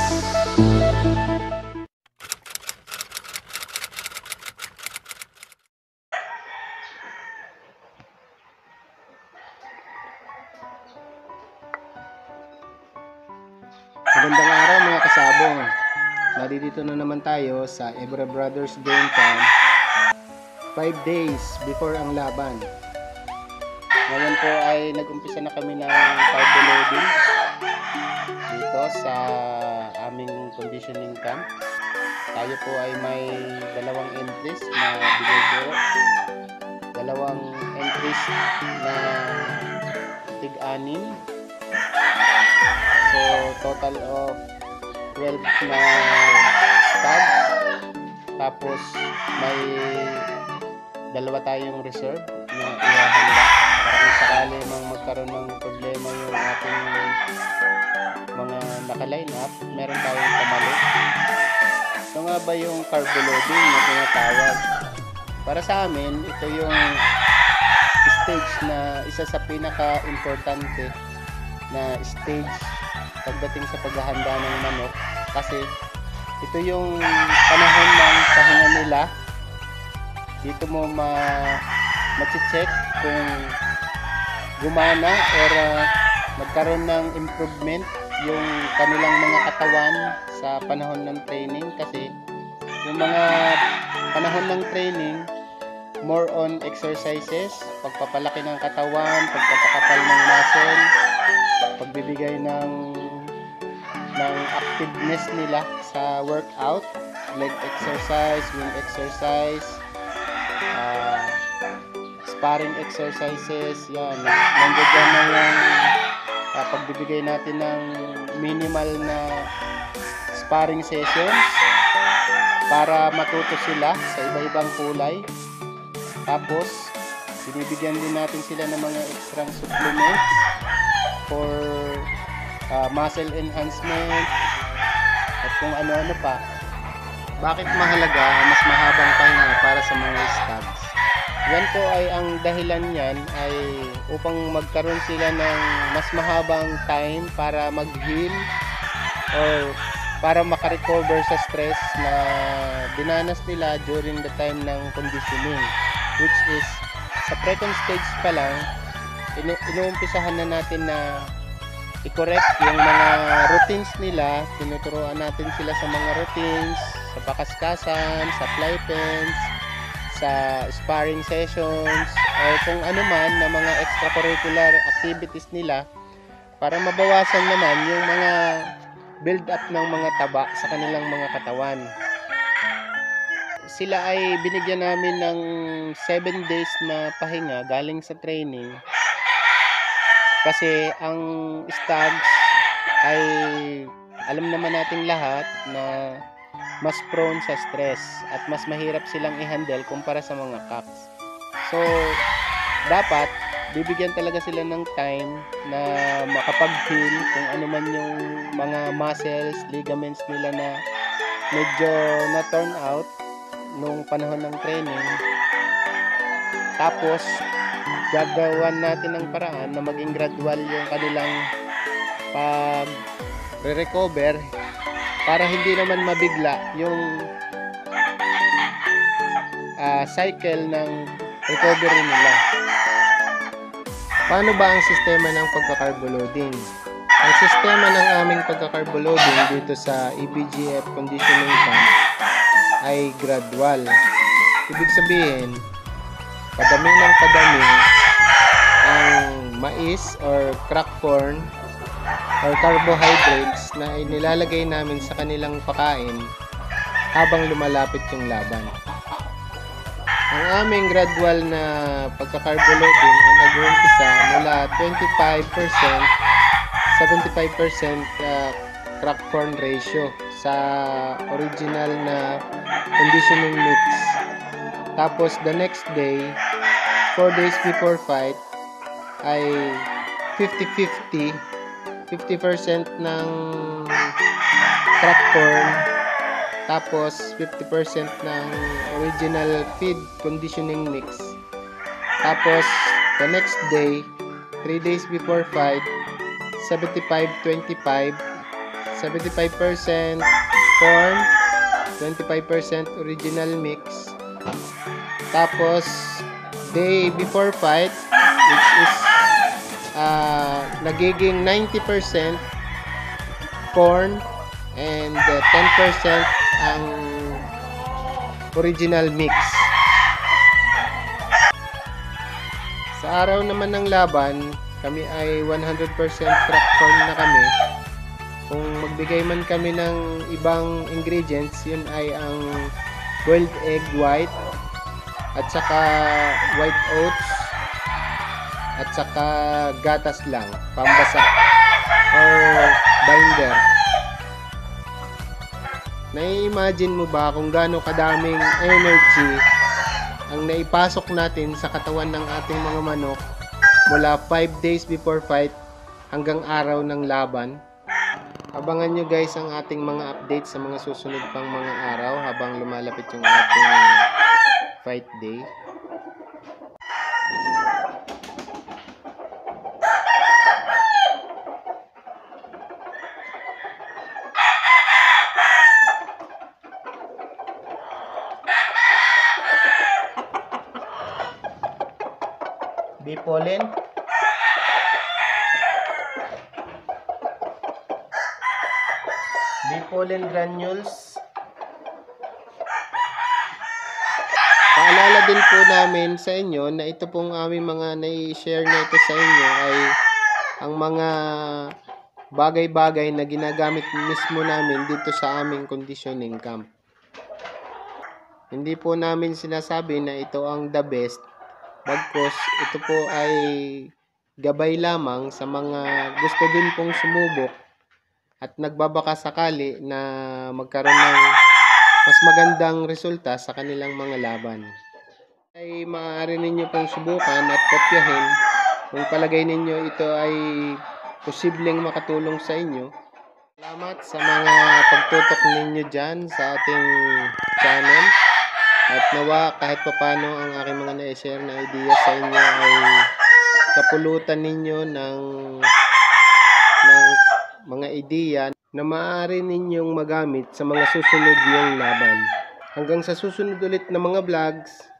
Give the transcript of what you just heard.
Magandang araw mga kasabong. Nandito na naman tayo sa Ebra Brothers Game Camp 5 days before ang laban. Ngayon po ay nag-umpisa na kami ng carbo loading dito sa aming conditioning camp. Tayo po ay may dalawang entries na binubuo, dalawang entries na tig-anim. So total of 12 na stabs. Tapos may dalawa tayong reserve na ihahanda para kung sakali mang magkaroon ng problema yung ating mga naka-line up, meron tayong pamalo. Ito nga ba yung carbo loading na tinatawag? Para sa amin, ito yung stage na isa sa pinaka-importante na stage pagdating sa paghahanda ng manok, kasi ito yung panahon ng pahinga nila. Dito mo ma-check kung gumana or magkaroon ng improvement yung kanilang mga katawan sa panahon ng training, kasi yung mga panahon ng training more on exercises, pagpapalaki ng katawan, pagpapakapal ng muscle, pagbibigay ng activeness nila sa workout, leg exercise, wing exercise, sparring exercises. Yan, nandiyan na yung pagbibigay natin ng minimal na sparring sessions para matuto sila sa iba-ibang kulay. Tapos binibigyan din natin sila ng mga extra supplements for muscle enhancement at kung ano-ano pa. Bakit mahalaga mas mahabang pahinga para sa mga stabs? Yan po ay ang dahilan niyan ay upang magkaroon sila ng mas mahabang time para mag-heal or para makarecover sa stress na dinanas nila during the time ng conditioning, which is sa second stage pa lang inuumpisahan na natin na i-correct yung mga routines nila. Tinuturuan natin sila sa mga routines, sa pakaskasan, sa fly pens, sa sparring sessions, o kung ano man na mga extracurricular activities nila para mabawasan naman yung mga build up ng mga taba sa kanilang mga katawan. Sila ay binigyan namin ng 7 days na pahinga galing sa training, kasi ang stags ay alam naman nating lahat na mas prone sa stress at mas mahirap silang i-handle kumpara sa mga cocks. So dapat bibigyan talaga sila ng time na makapag-heal kung ano man yung mga muscles, ligaments nila na medyo na-turn out nung panahon ng training. Tapos gagawan natin ng paraan na maging gradual yung kanilang pag-recover para hindi naman mabigla yung cycle ng recovery nila. Paano ba ang sistema ng pagka-carbo loading? Ang sistema ng aming pagka-carbo loading dito sa EBGF Conditioning Camp ay gradual. Ibig sabihin, padami ng padami ang mais or crack corn or carbohydrates na inilalagay namin sa kanilang pakain habang lumalapit yung laban. Ang aming gradual na pagka-carbo loading ay nag-uumpisa mula 75% crack corn ratio sa original na conditioning mix. Tapos the next day, 4 days before fight, ay 50-50, 50% ng crack corn, tapos 50% ng original feed conditioning mix. Tapos the next day, 3 days before fight, 75-25, 75% corn, 25% original mix. Tapos day before fight, which is nagiging 90% corn and 10% ang original mix. Sa araw naman ng laban, kami ay 100% crack corn na kami. Kung magbigay man kami ng ibang ingredients, yun ay ang boiled egg white, at saka white oats, at saka gatas lang, pambasa or binder. Nai-imagine mo ba kung gaano kadaming energy ang naipasok natin sa katawan ng ating mga manok mula 5 days before fight hanggang araw ng laban? Abangan nyo guys ang ating mga update sa mga susunod pang mga araw habang lumalapit yung ating fight day. Bee pollen, bee pollen granules. Paalala din po namin sa inyo na ito pong aming mga nai-share na ito sa inyo ay ang mga bagay-bagay na ginagamit mismo namin dito sa aming conditioning camp. Hindi po namin sinasabi na ito ang the best. Bagkus, ito po ay gabay lamang sa mga gusto din pong sumubok at nagbabaka sakali na magkaroon ng mas magandang resulta sa kanilang mga laban. Ay maaari ninyo pong subukan at kopyahin kung palagay ninyo ito ay posibleng makatulong sa inyo. Salamat sa mga pagtutok ninyo dyan sa ating channel. At nawa kahit papano ang aking mga na-share na idea sa inyo ay kapulutan ninyo ng mga ideya na maaari ninyong magamit sa mga susunod yung laban. Hanggang sa susunod ulit na mga vlogs.